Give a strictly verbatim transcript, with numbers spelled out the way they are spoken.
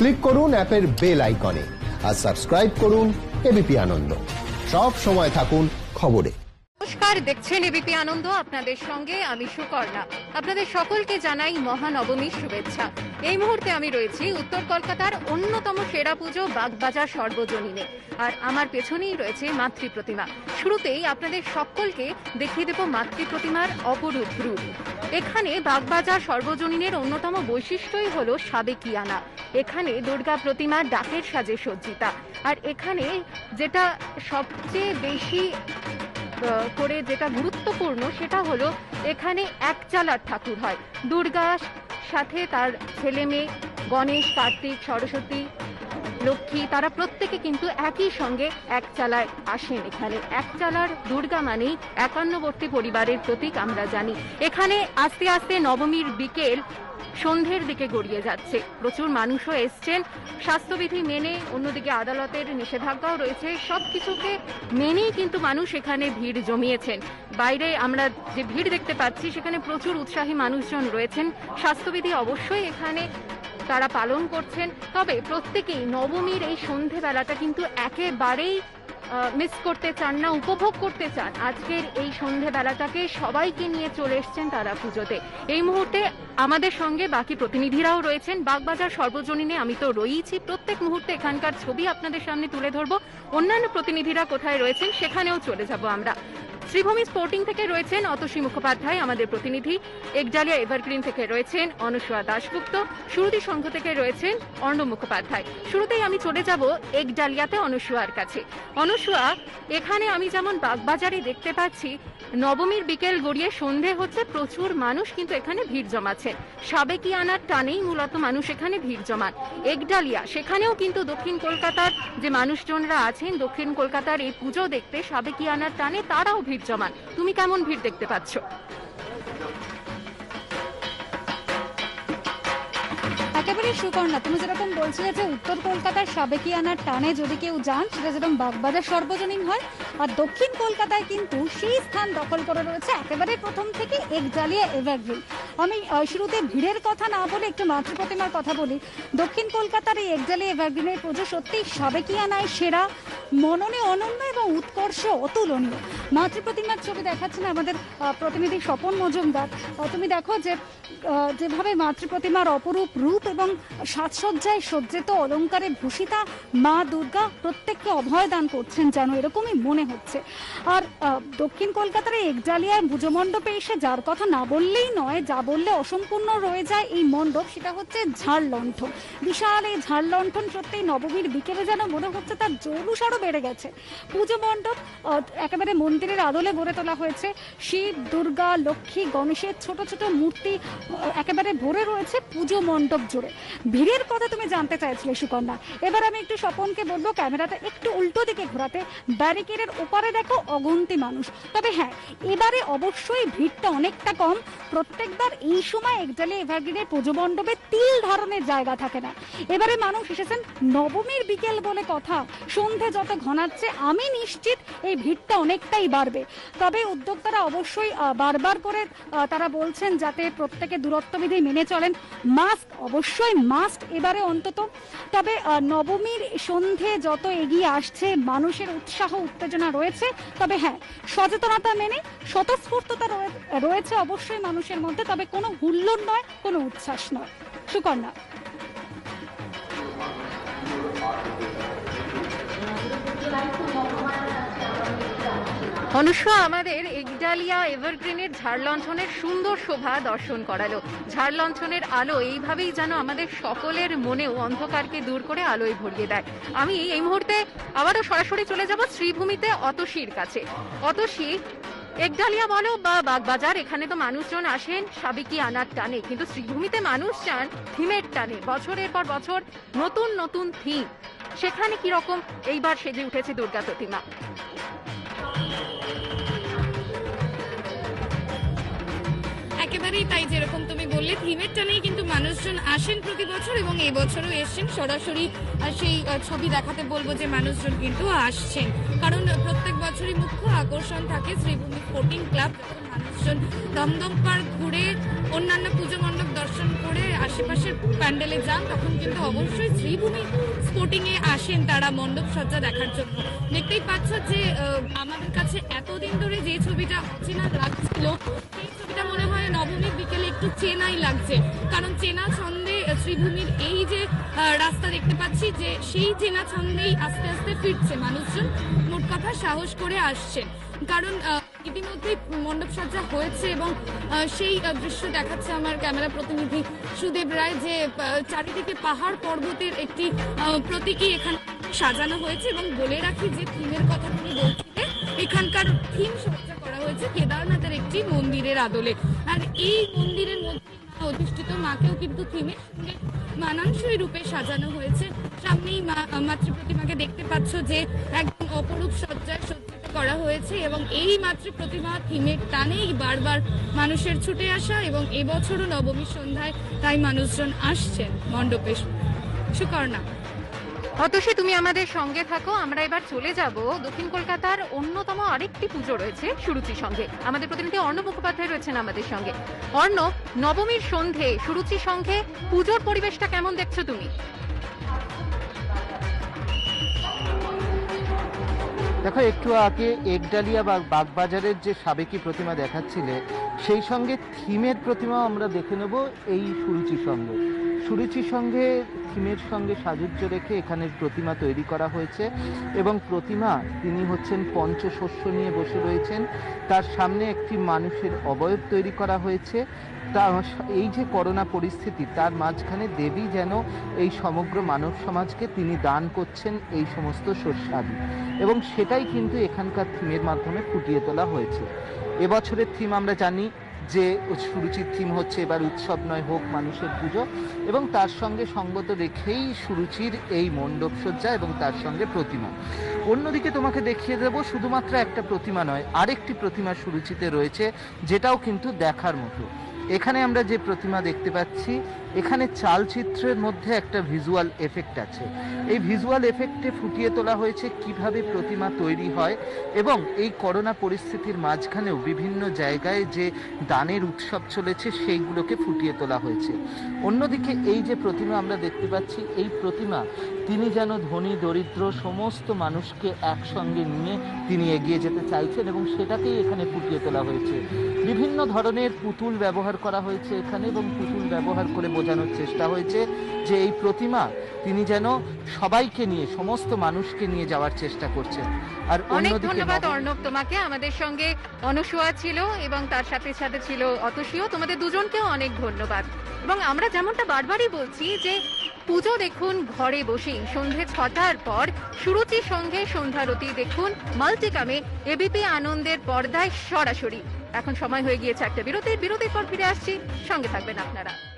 Click করুন অ্যাপের bell আইকনে আর সাবস্ক্রাইব করুন এবিপি আনন্দ। সব সময় থাকুন খবরে। নমস্কার, দেখছেন এবিপি আনন্দ, আপনাদের সঙ্গে আমি সুকর্ণা। আপনাদের সকলকে জানাই মহানবমীর শুভেচ্ছা। এই মুহূর্তে আমি রয়েছি উত্তর কলকাতার অন্যতম সেরা পুজো বাগবাজার সর্বজনীনে, আর আমার পেছনেই রয়েছে মাতৃ প্রতিমা। শুরুতেই আপনাদের সকলকে দেখিয়ে দেব মাতৃ প্রতিমার অপরূপ রূপ। এখানে বাগবাজার সর্বজনীনের অন্যতম বৈশিষ্ট্যই হলো সাবেকিয়ানা। এখানে দুর্গা প্রতিমা ডাকের সাজে সজ্জিতা, আর এখানে যেটা সবচেয়ে বেশি করে যেটা গুরুত্বপূর্ণ সেটা হলো এখানে এক চালার ঠাকুর হয়। দুর্গার সাথে তার ছেলে মেয়ে গণেশ, কার্তিক, সরস্বতী, লক্ষ্মী, তারা প্রত্যেকে কিন্তু একই সঙ্গে এক চালায় আসেন। এখানে এক চালার দুর্গা মানেই একান্নবর্তী পরিবারের প্রতীক আমরা জানি। এখানে আস্তে আস্তে নবমীর বিকেল সন্ধ্যের দিকে গড়িয়ে যাচ্ছে। প্রচুর মানুষও এসছেন স্বাস্থ্যবিধি মেনে, অন্যদিকে আদালতের নিষেধাজ্ঞাও রয়েছে। সবকিছুকে মেনেই কিন্তু মানুষ এখানে ভিড় জমিয়েছেন। বাইরে আমরা যে ভিড় দেখতে পাচ্ছি সেখানে প্রচুর উৎসাহী মানুষজন রয়েছেন। স্বাস্থ্যবিধি অবশ্যই এখানে তারা পালন করছেন, তবে প্রত্যেকেই নবমীর এই সন্ধেবেলাটা কিন্তু একেবারেই মিস করতে চান না, উপভোগ করতে চান। আজকের এই সন্ধেবেলাটাকে সবাইকে নিয়ে চলে এসছেন তারা পুজোতে। এই মুহূর্তে আমাদের সঙ্গে বাকি প্রতিনিধিরাও রয়েছেন বাগবাজার সর্বজনীনে। আমি তো রয়েইছি, প্রত্যেক মুহূর্তে এখানকার ছবি আপনাদের সামনে তুলে ধরবো। অন্যান্য প্রতিনিধিরা কোথায় রয়েছেন সেখানেও চলে যাব আমরা। শ্রীভূমি স্পোর্টিং থেকে রয়েছেন অতসী মুখোপাধ্যায় আমাদের প্রতিনিধি, একডালিয়া এভারগ্রিন থেকে রয়েছেন অনুসূয়া দাশগুপ্ত, সুরুতি সংঘ থেকে রয়েছেন অর্ণব মুখোপাধ্যায়। শুরুতেই আমি চলে যাব একডালিয়াতে অনুসূয়ার কাছে। অনুসূয়া, এখানে আমি যেমন বাগবাজারে দেখতে পাচ্ছি নবমীর বিকেল গড়িয়ে সন্ধে হচ্ছে, প্রচুর মানুষ কিন্তু এখানে ভিড় জমাচ্ছেন। সাবেকিয়ানার টানেই মূলত মানুষ এখানে ভিড় জমান। একডালিয়া, সেখানেও কিন্তু দক্ষিণ কলকাতার যে মানুষজনরা আছেন দক্ষিণ কলকাতার এই পুজো দেখতে সাবেকিয়ানার টানে তারাও ভিড় জমান। তুমি কেমন ভিড় দেখতে পাচ্ছ? একেবারে সুকর্ণা, তুমি যেরকম বলছিলে যে উত্তর কলকাতার সাবেকিয়ানার টানে যদি কেউ যান সেটা যেরকম বাগবাজার সর্বজনীন হয়, আর দক্ষিণ কলকাতায় কিন্তু সেই স্থান দখল করে রয়েছে একেবারে প্রথম থেকে একডালিয়া এভারগ্রিন। আমি শুরুতে ভিড়ের কথা না বলে একটু মাতৃ প্রতিমার কথা বলি। দক্ষিণ কলকাতার এই একডালিয়া এভারগ্রিনের পুজো সত্যি সাবেকিয়ানায় সেরা, মননে অনন্য এবং উৎকর্ষ অতুলনীয়। মাতৃ প্রতিমার ছবি দেখাচ্ছেন আমাদের প্রতিনিধি স্বপন মজুমদার। তুমি দেখো যে যেভাবে মাতৃ প্রতিমার অপরূপ রূপ এবং সাজসজ্জায় সজ্জিত অলঙ্কারে ভূষিতা মা দুর্গা প্রত্যেককে অভয় দান করছেন, যেন এরকমই মনে হচ্ছে। আর দক্ষিণ কলকাতার এই একডালিয়ায় পুজো মণ্ডপে এসে যার কথা না বললেই নয়, যা বললে অসম্পূর্ণ রয়ে যায় এই মণ্ডপ, সেটা হচ্ছে ঝাড় লণ্ঠন। বিশাল এই ঝাড় লণ্ঠন সত্যি নবমীর বিকেলে যেন মনে হচ্ছে তার জৌলুস আরো বেড়ে গেছে। পুজো মণ্ডপ একেবারে মন্দিরের আদলে গড়ে তোলা হয়েছে। শিব, দুর্গা, লক্ষ্মী, গণেশের ছোট ছোট মূর্তি একেবারে ভরে রয়েছে পুজো মণ্ডপ জুড়ে। ভিড়ের কথা তুমি জানতে চাইছিলে সুকন্যা, এবার আমি একটু স্বপনকে বলবো ক্যামেরাটা একটু উল্টো দিকে ঘোরাতে। ব্যারিকেডের ওপারে দেখো অগুন্তি মানুষ, তবে হ্যাঁ এবারে অবশ্যই ভিড়টা অনেকটা কম। প্রত্যেকবার এই সময় একডালিয়া এভারগ্রিনের পুজো মণ্ডপে তিল ধারণের জায়গা থাকে না। এবারে মানুষ এসেছেন নবমীর বিকেল বলে কথা, সন্ধে যত ঘনাচ্ছে আমি নিশ্চিত এই ভিড়টা অনেকটাই বাড়বে। তবে উদ্যোক্তারা অবশ্যই বারবার করে তারা বলছেন যাতে প্রত্যেকে দূরত্ববিধি মেনে চলেন। মাস্ক অবশ্যই মাস্ট এবারে অন্তত। তবে নবমীর সন্ধে যত এগিয়ে আসছে মানুষের উৎসাহ উত্তেজনা রয়েছে, তবে হ্যাঁ সচেতনতা মেনে স্বতঃস্ফূর্ততা রয়েছে অবশ্যই মানুষের মধ্যে, তবে কোনো হুল্লোড় নয়, কোনো উচ্ছ্বাস নয়। সুকন্যা। অনুসূয়া আমাদের একডালিয়া এভারগ্রিনের ঝাড় লণ্ঠনের সুন্দর শোভা দর্শন করালো। ঝাড় লণ্ঠনের আলো এইভাবেই যেন আমাদের সকলের মনেও অন্ধকারকে দূর করে আলোয় ভরিয়ে দেয়। আমি এই মুহূর্তে আবারও সরাসরি চলে যাব শ্রীভূমিতে অতসীর কাছে। অতসী, একডালিয়া বলো বা বাগবাজার, এখানে তো মানুষজন আসেন সাবেকিয়ানার টানে, কিন্তু শ্রীভূমিতে মানুষ চান থিমের টানে। বছরের পর বছর নতুন নতুন থিম, সেখানে কিরকম এইবার সেজে উঠেছে দুর্গা প্রতিমা? একেবারেই তাই, যেরকম তুমি বললে থিমের টানেই কিন্তু মানুষজন আসেন প্রতি বছর, এবং এই বছরও এসছেন। সরাসরি সেই ছবি দেখাতে বলবো যে মানুষজন কিন্তু আসছেন, কারণ প্রত্যেক বছরই মুখ্য আকর্ষণ থাকে শ্রীভূমি স্পোর্টিং ক্লাব। মানুষজন দমদম পার্ক ঘুরে অন্যান্য পুজো মণ্ডপ দর্শন করে আশেপাশের প্যান্ডেলে যান, তখন কিন্তু অবশ্যই শ্রীভূমি স্পোর্টিং এ আসেন তারা মণ্ডপ সজ্জা দেখার জন্য। দেখতেই পাচ্ছ যে আমাদের কাছে এতদিন ধরে যে ছবিটা অচেনা লাগছিল, সেই ছবিটা মনে হয় নবমীর বিকেলে একটু চেনাই লাগছে, কারণ চেনা ছন্দে শ্রীভূমির এই যে রাস্তা দেখতে পাচ্ছি যে সেই চেনা ছন্দেই আস্তে আস্তে ফিরছে মানুষজন, মোট কথা সাহস করে আসছেন, কারণ ইতিমধ্যে মণ্ডপ সজ্জা হয়েছে এবং সেই দৃশ্য দেখাচ্ছে আমার ক্যামেরা প্রতিনিধি সুদেব রায় যে চারিদিকে পাহাড় পর্বতের একটি প্রতীকী এখানে সাজানো হয়েছে। এবং বলে রাখি যে থিমের কথা তুমি বলছিলে, এখানকার থিম সজ্জা করা হয়েছে কেদারনাথের একটি মন্দিরের আদলে, আর এই মন্দিরের মধ্যে অধিষ্ঠিত মাকেও কিন্তু থিমের সঙ্গে মানানসই রূপে সাজানো হয়েছে। সামনেই মা মাতৃ প্রতিমাকে দেখতে পাচ্ছ যে একদম অপরূপ সজ্জায় সজ্জিত করা হয়েছে এবং এই মাতৃ প্রতিমা থিমের টানেই বারবার মানুষের ছুটে আসা, এবং এবছরও নবমীর সন্ধ্যায় তাই মানুষজন আসছেন মণ্ডপে। সুকর্ণা, অতসী তুমি আমাদের সঙ্গে থাকো, আমরা এবার চলে যাব দক্ষিণ কলকাতার অন্যতম আরেকটি পুজো রয়েছে সুরুচির সঙ্গে। আমাদের প্রতিনিধি অর্ণব মুখোপাধ্যায় রয়েছেন আমাদের সঙ্গে। অর্ণব, নবমীর সন্ধে সুরুচির সঙ্গে পুজোর পরিবেশটা কেমন দেখছো তুমি? দেখো, একটু আগে একডালিয়া বা বাগবাজারের যে সাবেকি প্রতিমা দেখাচ্ছিলে, সেই সঙ্গে থিমের প্রতিমা আমরা দেখে নেব এই সুরুচির সঙ্গে। সুরুচির সঙ্গে থিমের সঙ্গে সাযুজ্য রেখে এখানে প্রতিমা তৈরি করা হয়েছে এবং প্রতিমা তিনি হচ্ছেন পঞ্চশস্য নিয়ে বসে রয়েছেন, তার সামনে একটি মানুষের অবয়ব তৈরি করা হয়েছে। তা এই যে করোনা পরিস্থিতি, তার মাঝখানে দেবী যেন এই সমগ্র মানব সমাজকে তিনি দান করছেন এই সমস্ত শস্যাদি, এবং সেটাই কিন্তু এখানকার থিমের মাধ্যমে ফুটিয়ে তোলা হয়েছে। এবছরের থিম আমরা জানি যে সুরুচির থিম হচ্ছে এবার উৎসব নয় হোক মানুষের পুজো, এবং তার সঙ্গে সঙ্গত রেখেই সুরুচির এই মণ্ডপ সজ্জা এবং তার সঙ্গে প্রতিমা। অন্যদিকে তোমাকে দেখিয়ে দেব শুধুমাত্র একটা প্রতিমা নয়, আরেকটি প্রতিমা সুরুচিতে রয়েছে, যেটাও কিন্তু দেখার মতো। এখানে আমরা যে প্রতিমা দেখতে পাচ্ছি, এখানে চালচিত্রের মধ্যে একটা ভিজুয়াল এফেক্ট আছে। এই ভিজুয়াল এফেক্টে ফুটিয়ে তোলা হয়েছে কিভাবে প্রতিমা তৈরি হয়, এবং এই করোনা পরিস্থিতির মাঝখানেও বিভিন্ন জায়গায় যে দানের উৎসব চলেছে সেইগুলোকে ফুটিয়ে তোলা হয়েছে। অন্যদিকে এই যে প্রতিমা আমরা দেখতে পাচ্ছি, এই প্রতিমা তিনি যেন ধনী দরিদ্র সমস্ত মানুষকে একসঙ্গে নিয়ে তিনি এগিয়ে যেতে চাইছেন, এবং সেটাকেই এখানে ফুটিয়ে তোলা হয়েছে। বিভিন্ন ধরনের পুতুল ব্যবহার করা হয়েছে এখানে, এবং পুতুল ব্যবহার করে বোঝানোর চেষ্টা হয়েছে যে এই প্রতিমা তিনি যেন সবাইকে নিয়ে সমস্ত মানুষকে নিয়ে যাওয়ার চেষ্টা করছেন। আর অনেক ধন্যবাদ অর্ণব তোমাকে। আমাদের সঙ্গে অনুসুয়া ছিল এবং তার সাথে সাথে ছিল অতসীও। তোমাদের দুজনকেও অনেক ধন্যবাদ। এবং আমরা যেমনটা বারবারই বলছি যে পুজো দেখুন ঘরে বসেই সন্ধে ছটার পর সুরুচির সঙ্গে সন্ধ্যারতি দেখুন মাল্টিকামে এবিপি আনন্দের পর্দায় সরাসরি। এখন সময় হয়ে গিয়েছে একটা বিরতির। বিরতির পর ফিরে আসছি, সঙ্গে থাকবেন আপনারা।